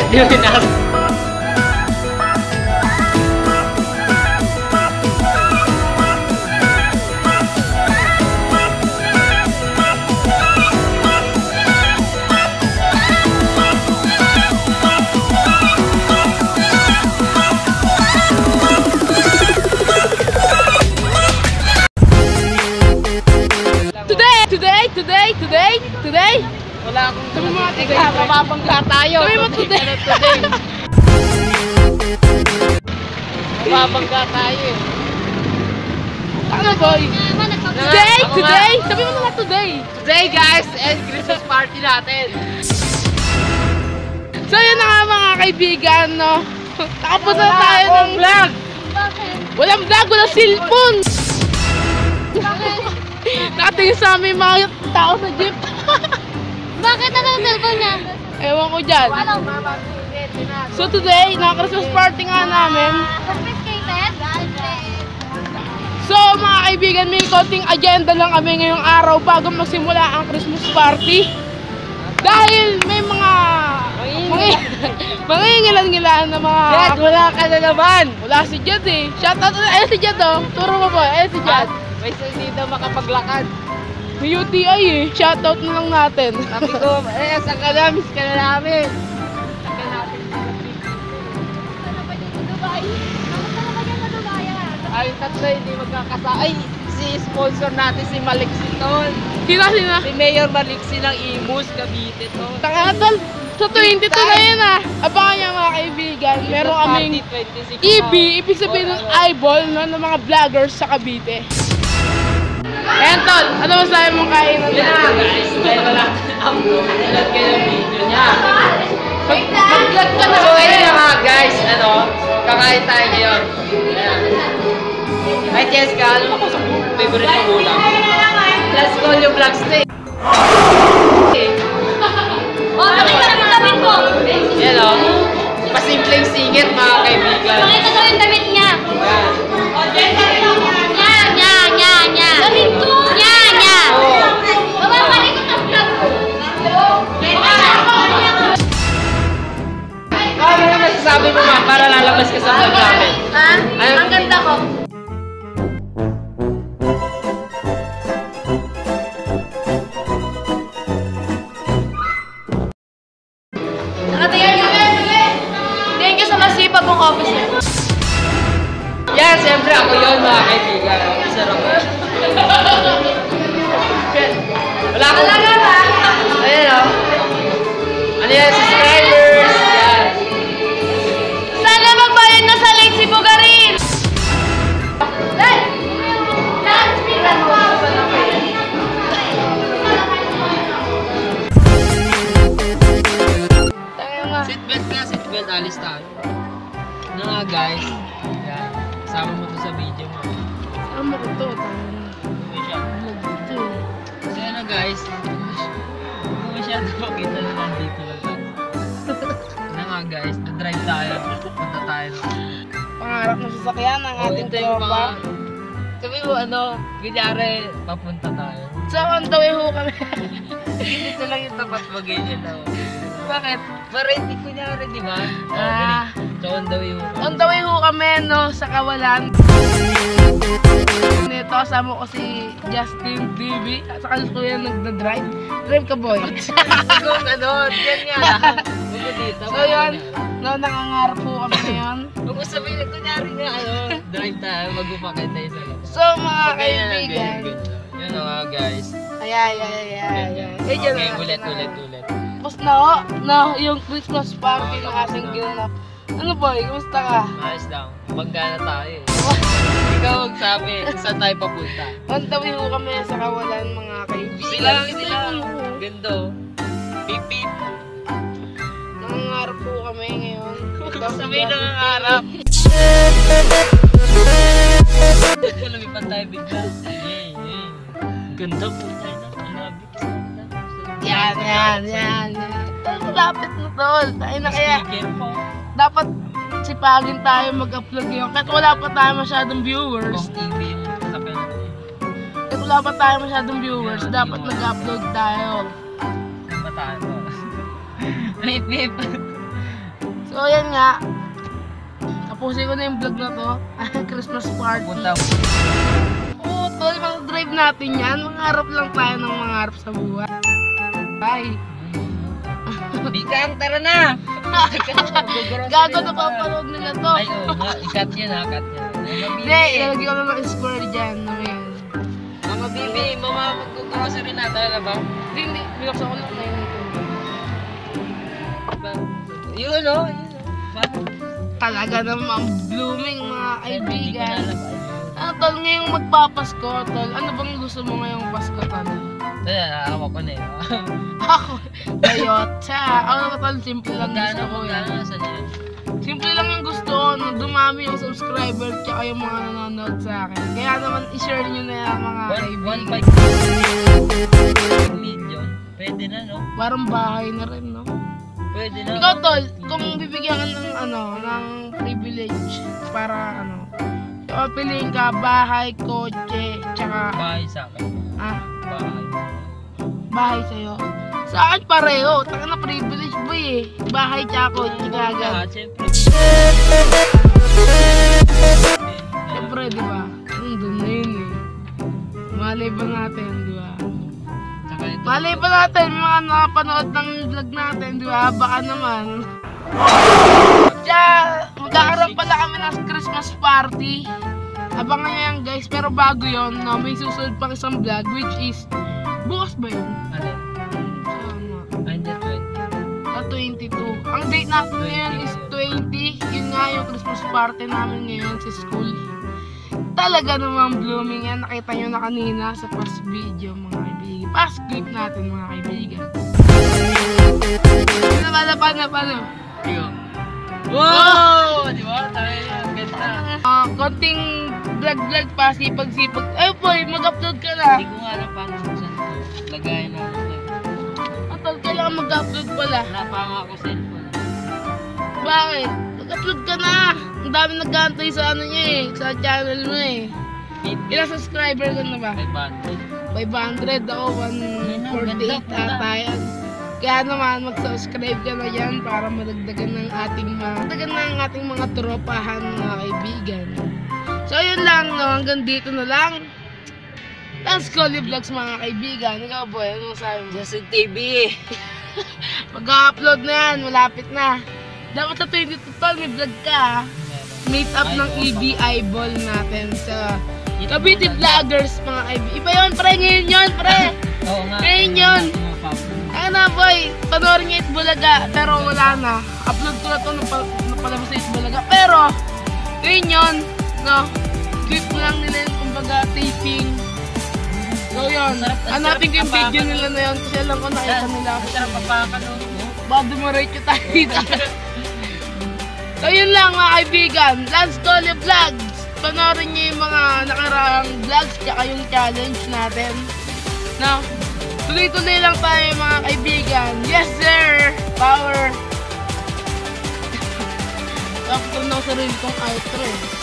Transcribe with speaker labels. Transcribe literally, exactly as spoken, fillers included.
Speaker 1: Di mo pinap.
Speaker 2: Today, today, today, today.
Speaker 1: Wala akong
Speaker 2: sabi mo today.
Speaker 1: Mababangga tayo.
Speaker 2: Sabi mo today.
Speaker 1: today. Mababangga tayo eh.
Speaker 2: Ano boy? Today, today. Sabi mo na today.
Speaker 1: Today guys, and Christmas party natin.
Speaker 2: So yun na nga mga kaibigan, no? Nakapunta na tayo ng
Speaker 1: vlog.
Speaker 2: Walang vlog, walang cellphone. Nakatingin sa amin mga tao sa jeep.
Speaker 3: Bakit ano ang cellphone niya?
Speaker 2: Ewan ko dyan. So today, naka-Christmas party nga namin.
Speaker 3: Confiscated?
Speaker 2: So mga kaibigan, may konting agenda lang kami ngayong araw bago magsimula ang Christmas party. Dahil may mga mangingilan-ngilan na mga...
Speaker 1: Jad, wala ka na naman.
Speaker 2: Wala si Jad eh. Shoutout, ayun si Jad oh. Turo mo po, ayun si Jad.
Speaker 1: May hindi daw makapaglakad.
Speaker 2: May U T I eh. Shoutout na lang natin.
Speaker 1: Sabi ko, eh, saan ka na? Miss ka na namin. Saan ka natin?
Speaker 3: Ano ba dito, Dubai? Kamusta na ba dyan sa Dubai?
Speaker 1: Ay, tatlo hindi magkakasa. Ay, si sponsor natin si Maliksi tol.
Speaker 2: Sina, sina?
Speaker 1: Si Mayor Maliksi ng Imus, Cavite tol.
Speaker 2: Takanatol. Sa twenty-two na yun ah. Abangan niya mga kaibigan. Meron kaming E B, ibig sabihin ng eyeball no, ng mga vloggers sa Cavite. Ayan tol, ano masabi mong kainan natin?
Speaker 1: Yan na guys, dahil wala upload. Nalad kayo ng video niya. Mag-vlog ka na. So ayun na nga guys, ano, kakain tayo ngayon. Ay Jessica, ano ako sa favorite mong ulam? Let's go yung vlogs na eh.
Speaker 3: Oh, pakita na yung damit ko!
Speaker 1: Yan o, pasimpleng singit mga kaibigan.
Speaker 3: Pakita daw yung damit niya! Nya, nya, nya, nya! Damit ko! Nya, nya! Bababalik ko sa vlog ko!
Speaker 1: Ano na masasabi mo ma, para lalabas ka sa vlog namin?
Speaker 3: Ha? Ang ganda ko!
Speaker 2: Thank you sa masipag kong officer.
Speaker 1: Yan, siyempre ako yun mga kaibigan. Officer ako. Wala akong...
Speaker 2: Talaga ba?
Speaker 1: Ayan o. Ano yan, subscribers. Yan.
Speaker 2: Sana magbayad na sa late si Bugarin!
Speaker 3: Dad! Dad! Speaker mo!
Speaker 1: Seatbelt na, seatbelt. Alis tayo. Ano nga guys. Yan. Kasama mo to sa video mo.
Speaker 2: Ano ko to?
Speaker 1: Uy siya. So yan na guys. Kung masyado makita na nandito lang tayo. Ano nga guys. Na-drive tayo. Punta tayo.
Speaker 2: Pangarap ng sasakyan ng
Speaker 1: Oh,
Speaker 2: ating
Speaker 1: ito yung
Speaker 2: tropa.
Speaker 1: mga... Sabi mo ano, kunyari, papunta tayo.
Speaker 2: So on the way ho kami.
Speaker 1: Dito lang yung tapat mo ganyan daw.
Speaker 2: Bakit?
Speaker 1: Para hindi kunyari, di ba?
Speaker 2: Ah.
Speaker 1: So on the way mo.
Speaker 2: On the way ho kami no, sa Kawalan. Nito, kasama ko si Justin T V. Sa kalis ko yan nagda-drive. Drive ka boy.
Speaker 1: Kung ano, yan nga lang. Huwag dito.
Speaker 2: So yun, no, nangangarap po kami ngayon.
Speaker 1: Huwag mo sabihin, kunyari nga ano, drive tayo, mag-upakay tayo sa labas.
Speaker 2: So mga kaibigan.
Speaker 1: Yun na nga guys.
Speaker 2: Ay, ay, ay, ay, ay, ay.
Speaker 1: Okay, ulit, ulit, ulit.
Speaker 2: Tapos na ho, na yung Christmas party na ating ginanap. Ano boy, kumusta ka?
Speaker 1: Ayos lang, bangga na tayo eh. Ikaw magsabi, saan tayo papunta?
Speaker 2: On the way ho kami sa Kawalan mga kaibigan.
Speaker 1: Sila, sila. Ganda oh. Pip, pip.
Speaker 2: Nangangarap po kami ngayon.
Speaker 1: Sabihin na ang harap. Lumipan tayo bigla. Yay, yay. Ganda po tayo na. Inabi kasi ganda.
Speaker 2: Yan, yan, yan, yan. Lapit na tol. Tayo na kaya.
Speaker 1: Speaker po.
Speaker 2: Dapat sipagin tayo mag-upload ngayon. Kahit wala pa tayo masyadong viewers.
Speaker 1: Kung T V yung sakay natin.
Speaker 2: Kahit wala pa tayo masyadong viewers, dapat mag-upload tayo.
Speaker 1: Saan ba tayo? Pip, pip.
Speaker 2: So, ayan nga. Tapusin ko na yung vlog na to. Christmas party.
Speaker 1: Punta.
Speaker 2: Oo, tol, mga drive natin yan. Mangarap lang tayo ng mangarap sa buhay. Bye.
Speaker 1: Bikang, tara na!
Speaker 2: Gago na papanood nila to.
Speaker 1: Ay, oo nga. Ikat yun ha, cut yun.
Speaker 2: Hindi, ilalagay ko na ng square dyan. Na yan.
Speaker 1: Mga bibi, mama, mag-grocery na tayo na ba?
Speaker 2: Hindi, hindi. Binuksan ko lang ngayon.
Speaker 1: Yun o, yun o.
Speaker 2: Talaga namang blooming mga
Speaker 1: Hindi ko na
Speaker 2: kaibigan.
Speaker 1: alam.
Speaker 2: Ano tol, ngayong magpapasko, tol, ano bang gusto mo ngayong Pasko, tol?
Speaker 1: Kaya, naawa ko na eh.
Speaker 2: Ako, Toyota. Ako naman tol, simple lang
Speaker 1: Magkano,
Speaker 2: gusto ko yan.
Speaker 1: magkano nasa niya?
Speaker 2: Simple lang yung gusto ko, no? Dumami yung subscriber tsaka yung mga nanonood sa akin. Kaya naman, i-share nyo na yan mga
Speaker 1: One, one
Speaker 2: kaibigan.
Speaker 1: five million. Pwede na, no?
Speaker 2: Parang bahay na rin, no?
Speaker 1: Pwede na.
Speaker 2: Ikaw, tol, kung bibigyan ka ng, ano, ng privilege para, ano, piliin ka, bahay, kotse, tsaka,
Speaker 1: Bahay sa akin.
Speaker 2: ah,
Speaker 1: Bahay.
Speaker 2: bahay sa'yo. Sa akin pareho, taka na privilege boy eh. Bahay tsaka kotse
Speaker 1: Lahat,
Speaker 2: kagad.
Speaker 1: syempre.
Speaker 2: Siyempre, di ba? Nandun na yun eh. Malay ba natin, di ba?
Speaker 1: Saka ito.
Speaker 2: Malay ba natin, may mga nakapanood ng vlog natin, di ba? Baka naman. Kaya, magkakaroon pala kami ng Christmas party. Abangan nyo yan guys, pero bago yon, no, may susunod pang isang vlog, which is, bukas ba yun?
Speaker 1: Alin?
Speaker 2: Ano?
Speaker 1: Under twenty.
Speaker 2: Sa twenty-two. Ang date natin ngayon is twenty. Yun nga yung Christmas party namin ngayon sa school. Talaga namang blooming yan. Nakita nyo na kanina sa past video mga kaibigan. Past clip natin mga kaibigan. Ano paano, paano, paano?
Speaker 1: Tiyo. Wow! Di ba? Tayo yan. Ganda.
Speaker 2: Ah, konting vlog-vlog pa, sipag-sipag. Eh boy, mag-upload ka na.
Speaker 1: Hindi ko nga alam paano saan to. Lagayan na ako.
Speaker 2: Atol, kailangan mag-upload pala.
Speaker 1: Wala pa nga ako cellphone.
Speaker 2: Bakit? Mag-upload ka na. Ang dami nag-aantay sa ano niya eh, sa channel mo eh. Ilang subscriber ka na ba?
Speaker 1: five hundred.
Speaker 2: five hundred ako, one forty-eight
Speaker 1: Ganda, ganda.
Speaker 2: ata yan. Kaya naman, mag-subscribe ka na yan para madagdagan ng ating mga, madagdagan ng ating mga tropahan, mga kaibigan. So, yun lang, no? Hanggang dito na lang. Let's go, vlogs mga kaibigan. Ikaw, boy, ano sabi mo?
Speaker 1: Justin T V.
Speaker 2: Mag-upload na yan, malapit na. Dapat sa twenty-two tol, may vlog ka. Meet up ng E B Eyeball natin sa Cavite Vloggers, mga kaibigan. Iba yun, pre, ngayon yun, pre.
Speaker 1: Oo nga.
Speaker 2: Ngayon yun. Ayun na boy, panoorin niya Itbulaga, pero wala na. Upload ko na ito nung napalabas sa Itbulaga. Pero, yun yun, no? Clip lang nila yung kumbaga taping. So yun, hanapin ko yung video nila na yun kasi alam ko nakita nila.
Speaker 1: Ang sarap papakan, no?
Speaker 2: Baka dumaretso tayo dito. So yun lang mga kaibigan, Lance Dolly Vlogs. Panoorin niyo yung mga nakaraang vlogs tsaka yung challenge natin. No? Tuloy-tuloy lang tayo mga kaibigan. Yes sir! Power! Tapos na ako sa rin kong outro eh.